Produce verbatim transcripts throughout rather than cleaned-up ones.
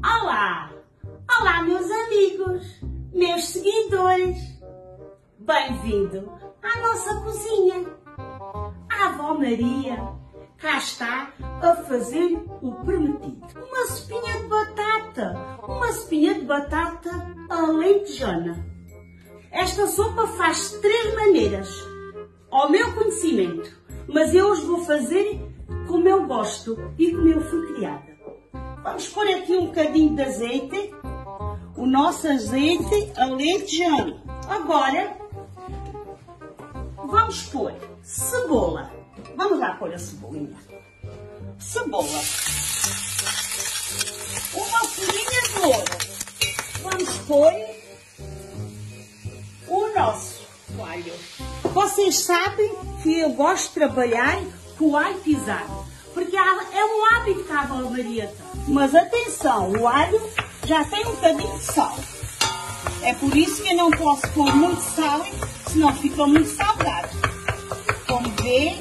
Olá! Olá, meus amigos, meus seguidores! Bem-vindo à nossa cozinha! A avó Maria cá está a fazer o prometido. Uma sopinha de batata, uma sopinha de batata alentejana. Esta sopa faz de três maneiras, ao meu conhecimento, mas eu os vou fazer como eu gosto e como eu fui criada. Vamos pôr aqui um bocadinho de azeite, o nosso azeite alentejano. Agora, vamos pôr cebola. Vamos lá pôr a cebolinha. Cebola. Uma folhinha de louro. Vamos pôr o nosso alho. Vocês sabem que eu gosto de trabalhar com o alho pisado, porque é um hábito que a avó Maria tem. Mas atenção, o alho já tem um bocadinho de sal. É por isso que eu não posso pôr muito sal, senão fica muito salgado. Como vê,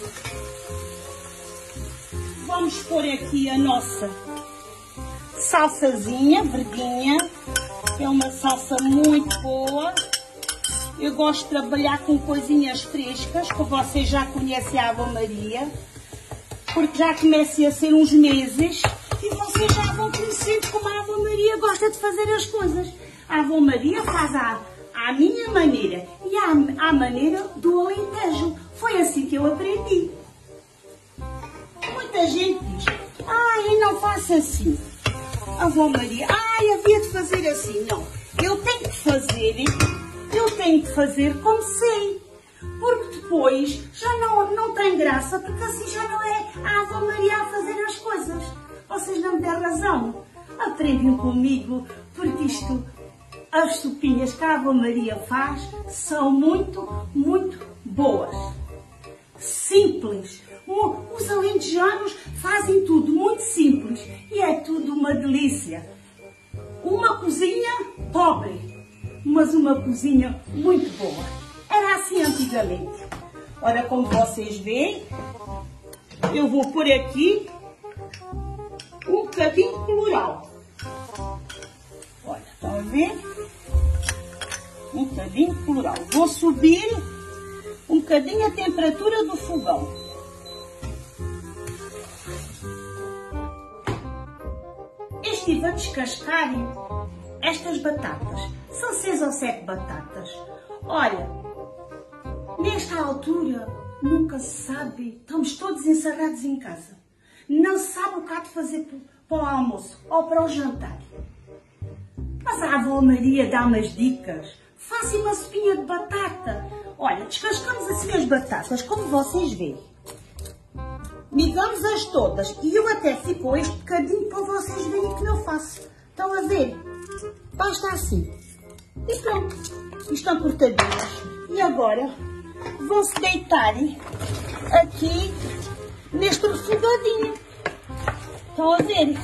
vamos pôr aqui a nossa salsazinha verdinha, que é uma salsa muito boa. Eu gosto de trabalhar com coisinhas frescas, que vocês já conhecem a avó Maria, porque já comecem a ser uns meses e vocês já vão conhecendo como a avó Maria gosta de fazer as coisas. A avó Maria faz à, à minha maneira e à, à maneira do Alentejo. Foi assim que eu aprendi. Muita gente diz, ai, não faça assim. A avó Maria, ai, havia de fazer assim. Não, eu tenho que fazer, eu tenho que fazer como sei. Porque depois já não, não tem graça, porque assim já não é a avó Maria a fazer as coisas. Vocês não têm razão. Aprendem comigo, porque isto, as sopinhas que a avó Maria faz são muito, muito boas. Simples. Os alentejanos fazem tudo muito simples e é tudo uma delícia. Uma cozinha pobre, mas uma cozinha muito boa. Era assim antigamente. Ora, como vocês veem, eu vou pôr aqui um bocadinho de colorau. Olha, estão a ver? Um bocadinho de colorau. Vou subir um bocadinho a temperatura do fogão. Estive a descascar estas batatas. São seis ou sete batatas. Olha, nesta altura nunca se sabe, estamos todos encerrados em casa. Não se sabe o que há de fazer para o almoço ou para o jantar. Mas a avó Maria dá umas dicas. Faça uma sopinha de batata. Olha, descascamos assim as batatas, como vocês veem. Migamos-as todas. E eu até fico este bocadinho para vocês verem como eu faço. Estão a ver? Basta assim. E pronto. Estão cortadinhas. E agora vão-se deitar aqui neste refogadinho. Estão a ver?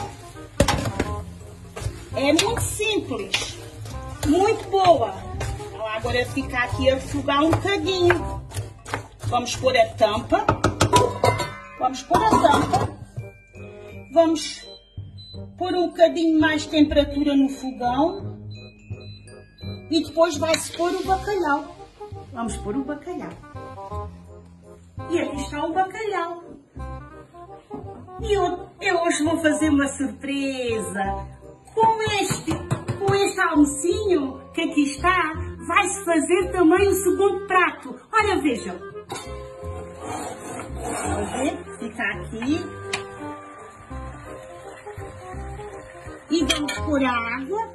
É muito simples. Muito boa. Ela agora fica aqui a refogar um bocadinho. Vamos pôr a tampa. Vamos pôr a tampa. Vamos pôr um bocadinho mais de temperatura no fogão. E depois vai-se pôr o bacalhau. Vamos pôr o bacalhau. E aqui está o bacalhau. E eu, eu hoje vou fazer uma surpresa. Com este, com este almocinho que aqui está, vai-se fazer também o segundo prato. Olha, vejam. Vamos ver? Fica aqui. E vamos pôr a água.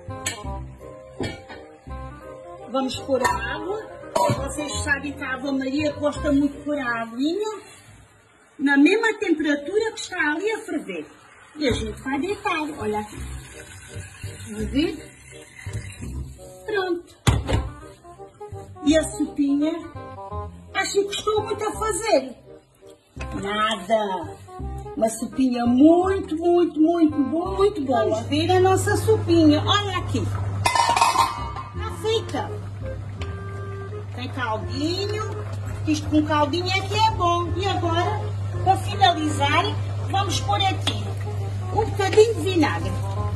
Vamos pôr a água. Vocês sabem que a avó Maria gosta muito de pôr a aguinha na mesma temperatura que está ali a ferver. E a gente vai deitar. Olha aqui. Vamos ver? Pronto. E a sopinha? Acho que gostou muito a fazer. Nada. Uma sopinha muito, muito, muito boa, muito boa. Vamos ver a nossa sopinha. Olha aqui. Está feita. Tem caldinho. Isto com caldinho é que é bom. E agora, para finalizar, vamos pôr aqui um bocadinho de vinagre.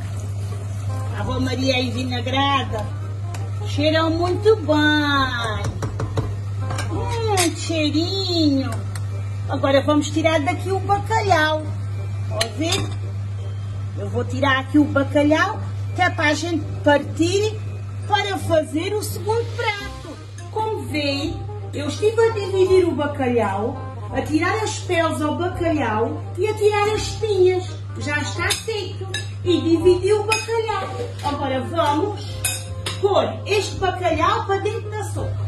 Ave Maria e vinagrada. Cheiram muito bem. Hum, cheirinho. Agora vamos tirar daqui o bacalhau. Pode ver? Eu vou tirar aqui o bacalhau, que é para a gente partir para fazer o segundo prato. Como veem, eu estive a dividir o bacalhau, a tirar as peles ao bacalhau e a tirar as espinhas. Já está feito. E dividi o bacalhau. Agora vamos pôr este bacalhau para dentro da sopa.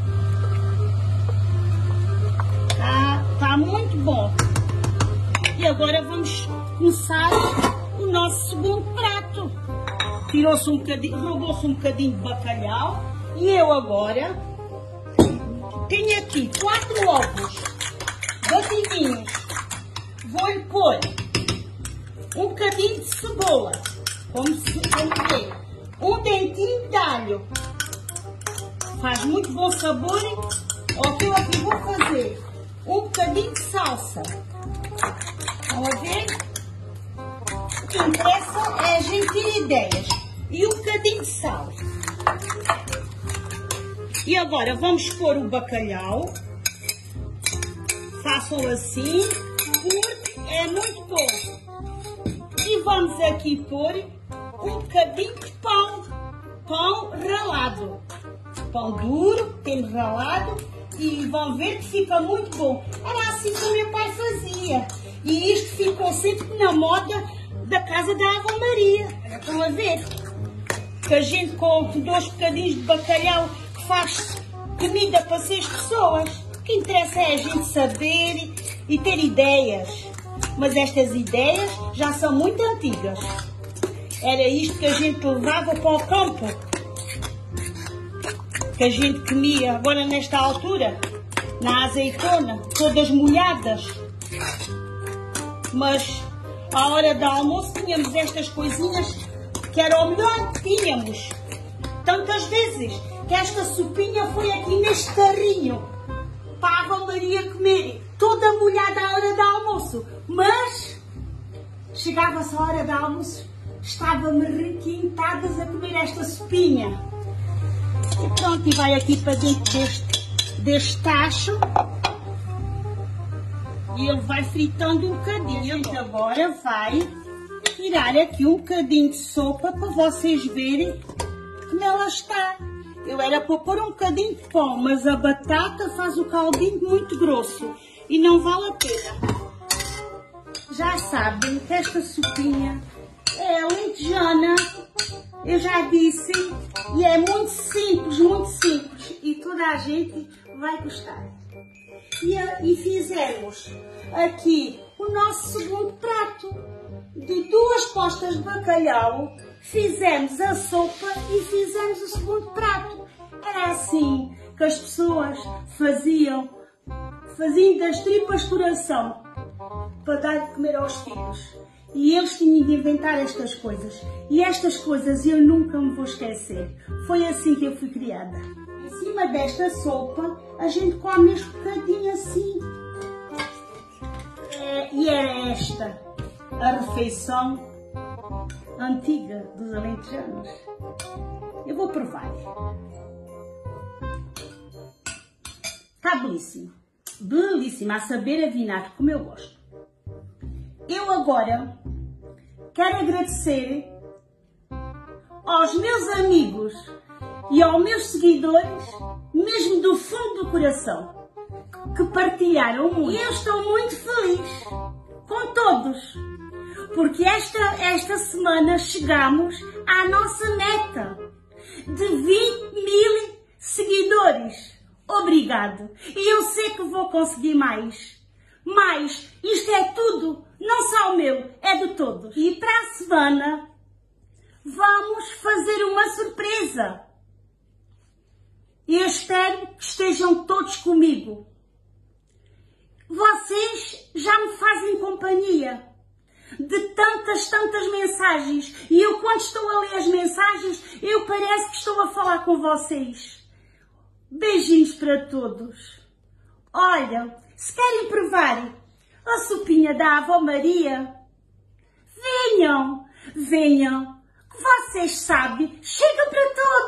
Tá, tá muito bom. E agora vamos começar o nosso segundo prato. Tirou-se um bocadinho, roubou-se um bocadinho de bacalhau. E eu agora tenho aqui quatro ovos batidinhos. Vou-lhe pôr um bocadinho de cebola, como se vê, um dentinho de alho. Faz muito bom sabor. O que eu aqui vou fazer? Um bocadinho de salsa. Estão a ver? O que interessa é a gente ter ideias. E um bocadinho de sal. E agora vamos pôr o bacalhau. Façam assim, porque é muito bom. E vamos aqui pôr um bocadinho de pão. Pão ralado. Pão duro, temos ralado. E vão ver que fica muito bom. Era assim que o meu pai fazia. E isto ficou sempre na moda da casa da Ave Maria. Estão a ver? Que a gente com dois bocadinhos de bacalhau que faz comida para seis pessoas. O que interessa é a gente saber e ter ideias. Mas estas ideias já são muito antigas. Era isto que a gente levava para o campo. Que a gente comia agora nesta altura, na azeitona, todas molhadas. Mas à hora do almoço tínhamos estas coisinhas que era o melhor que tínhamos. Tantas vezes que esta sopinha foi aqui neste carrinho para a Ave Maria comer, toda molhada à hora do almoço. Mas chegava-se a hora do almoço, estávamos requintadas a comer esta sopinha. E pronto, e vai aqui para dentro deste, deste tacho. E ele vai fritando um bocadinho. E agora vai tirar aqui um bocadinho de sopa para vocês verem como ela está. Eu era para pôr um bocadinho de pão, mas a batata faz o caldinho muito grosso e não vale a pena. Já sabem que esta sopinha é alentejana, eu já disse, e é muito simples, muito simples, e toda a gente vai gostar. E, e fizemos aqui o nosso segundo prato. De duas postas de bacalhau, fizemos a sopa e fizemos o segundo prato. Era assim que as pessoas faziam, faziam das tripas coração para dar de comer aos filhos. E eles tinham de inventar estas coisas. E estas coisas eu nunca me vou esquecer. Foi assim que eu fui criada. Em cima desta sopa, a gente come este bocadinho assim. É, e é esta a refeição antiga dos alentejanos. Eu vou provar. Está belíssimo. Belíssimo. A saber a vinagre, como eu gosto. Eu agora quero agradecer aos meus amigos e aos meus seguidores, mesmo do fundo do coração, que partilharam muito. E eu estou muito feliz com todos, porque esta, esta semana chegamos à nossa meta de vinte mil seguidores. Obrigado. E eu sei que vou conseguir mais. Mas isto é tudo, não só o meu, é de todos. E para a semana vamos fazer uma surpresa. Eu espero que estejam todos comigo. Vocês já me fazem companhia de tantas, tantas mensagens. E eu, quando estou a ler as mensagens, eu parece que estou a falar com vocês. Beijinhos para todos. Olha, se querem provar a sopinha da Ave Maria, venham, venham, que Vocês sabem, chega para todos.